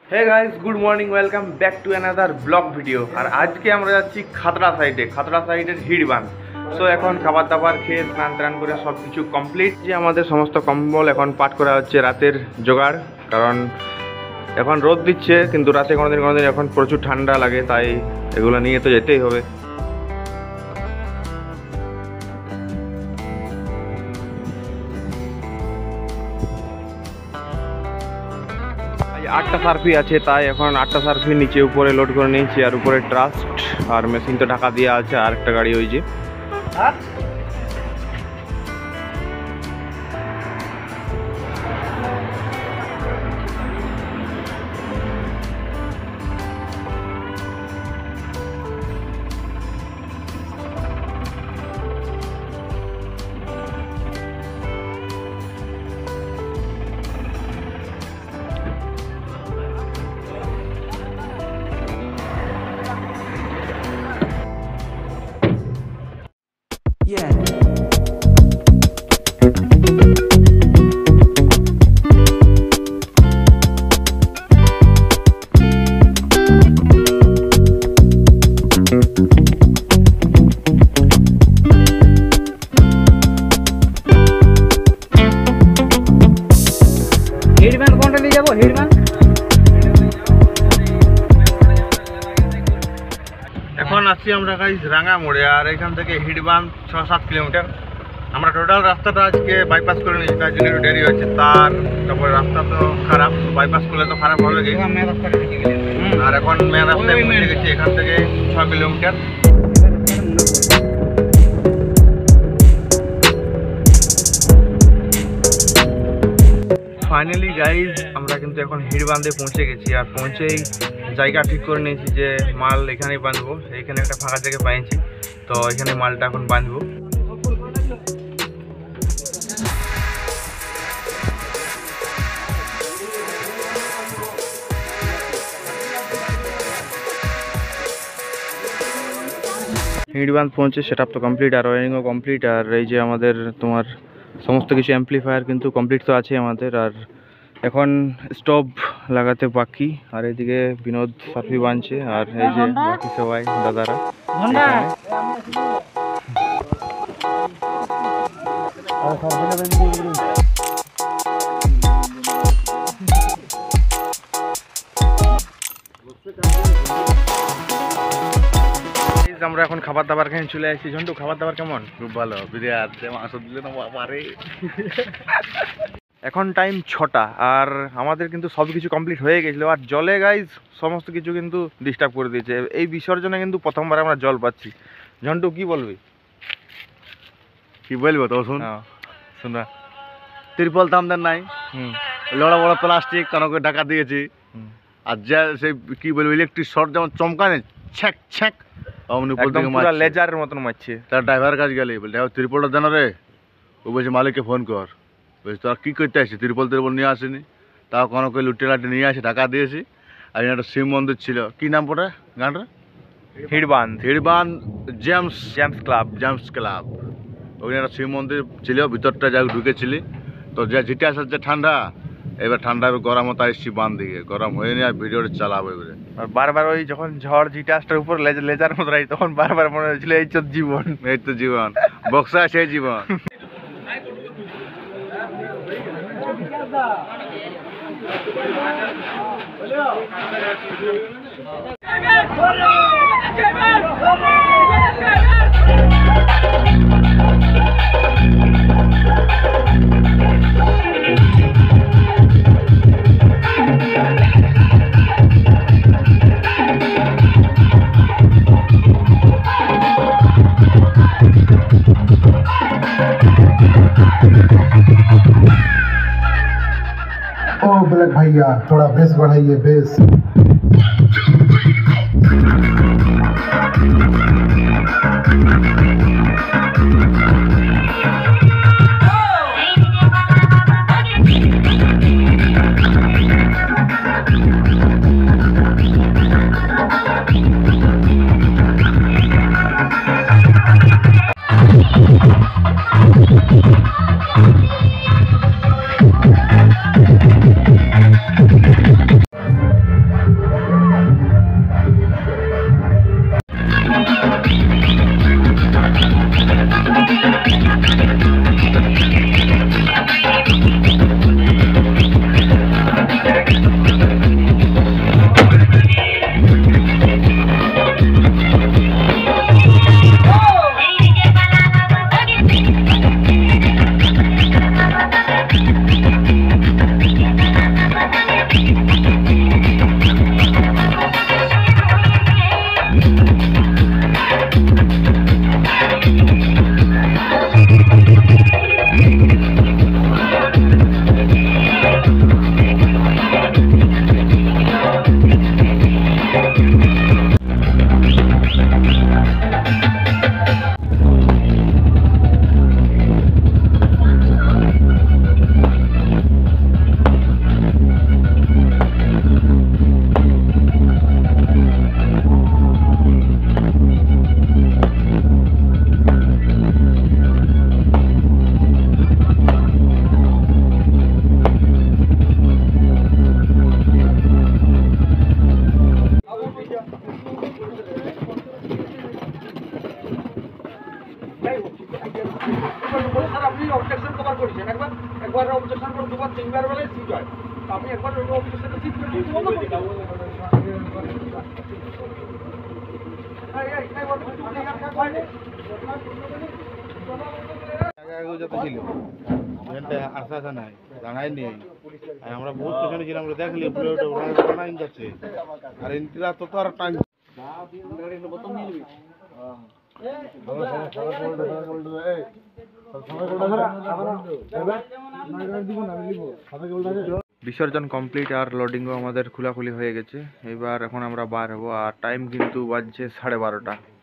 Hey guys, good morning, welcome back to another vlog video. আর আজকে আমরা যাচ্ছি খাতড়া সাইডের হিড়বাঁধ। সো এখন খাবার দাবার খেয়ে স্নান টান করে সব কিছু কমপ্লিট। যে আমাদের সমস্ত কম্বল এখন পাট করা হচ্ছে রাতের জোগাড়, কারণ এখন রোদ দিচ্ছে কিন্তু রাতে কোনোদিন এখন প্রচুর ঠান্ডা লাগে, তাই এগুলো নিয়ে তো যেতেই হবে। 8টা সার্ফি আছে, তাই এখন 8টা সার্ফি নিচে উপরে লোড করে নিয়েছি। আর উপরে ট্রাস্ট আর মেশিন তো ঢাকা দিয়ে আছে। আর একটা গাড়ি ওই যে এখন আসছি আমরা গাইস রাঙা মোড়ে। আর এখান থেকে হিড়বাঁধ 6-7 কিলোমিটার। আমরা টোটাল রাস্তাটা আজকে বাইপাস করে নিয়েছি, তার জন্য একটু দেরি হয়েছে। তারপরে রাস্তা তো খারাপ, বাইপাস করলে তো খারাপ হবে। আর এখন মেন রাস্তায় পৌঁছে গেছি, এখান থেকে 6 কিলোমিটার। ফাইনালি গাইজ আমরা কিন্তু এখন হিড়বাঁধে পৌঁছে গেছি। আর পৌঁছেই জায়গা ঠিক করে নিয়েছি যে মাল এখানেই বাঁধবো। এইখানে একটা ফাঁকা জায়গা পেয়েছি, তো এখানে মালটা এখন বাঁধবো। হিড়বাঁধ পৌঁছে সেট আপ তো কমপ্লিট, আর ওয়ারিংও কমপ্লিট। আর এই যে আমাদের তোমার সমস্ত কিছু অ্যাম্পলিফায়ার কিন্তু কমপ্লিট তো আছে আমাদের। আর এখন স্টোভ লাগাতে বাকি। আর এদিকে বিনোদ সার্ফি বানছে, আর এই যে বাকি সবাই দাদারা। আমরা এখন খাবার দাবার খেয়ে চলে আসছি। ঝন্টু, খাবার দাবার কেমন? খুব ভালো, বিরিয়ানি মাংস দিলে না বাবারে। এখন টাইম 6টা, আর আমাদের কিন্তু সব কিছু কমপ্লিট হয়ে গেছিলো। আর জলে গাইজ সমস্ত কিছু কিন্তু ডিস্টার্ব করে দিয়েছে। এই বিসর্জনে কিন্তু প্রথমবার আমরা জল পাচ্ছি। ঝন্টু কি বলবি? কি বলবো তো শুন, শোনা তিরপল তো আমাদের নাই। বড় বড় প্লাস্টিক কানকে ঢাকা দিয়েছি। আর যা সেই কি বলবো, ইলেকট্রিক শর্ট যেমন চমকানে ছ্যাক ছ্যাক লেজারের মতন মারছে। তার ড্রাইভার কাজ গেলে বলে তিরপলটা জানো রে। ও বলছে মালিককে ফোন কর। বলছি তোরা কী করতে আসছি? তিরপল নিয়ে আসেনি, তাও কোনো করে লুটে লাটে নিয়ে আসে ঢাকা দিয়েছি। আর একটা শিব মন্দির ছিল, কি নাম পড়ে গানটা? Hirbandh James club. ওখানে একটা শিব মন্দির ছিল, ভিতরটা যা ঢুকেছিলি। তো যা ঝিটে আসার যে ঠান্ডা, এবার ঠান্ডা গরম হতে আসছি বাঁধ দিকে। গরম হয়ে নিয়ে আর ভিডিওটা চালাবো এবারে। আর বারবার ওই যখন ঝড় জিটাসটার উপর লেজার মতো রাই, তখন বারবার মনে হয়েছিল এই তো জীবন, এই তো জীবন, বক্সা সেই জীবন। ओ ब्लैक भैया, थोड़ा बेस बढ़ाइए, बेस। আশা নাই জানাই নেই আর আমরা বহুত পেছনে ছিলাম দেখলি বানাই যাচ্ছে আর ইন্দিরা তো আর টাইম বিসর্জন কমপ্লিট আর লোডিংও আমাদের খোলাখুলি হয়ে গেছে। এবার এখন আমরা বার হবো আর টাইম কিন্তু বাজছে 12:30।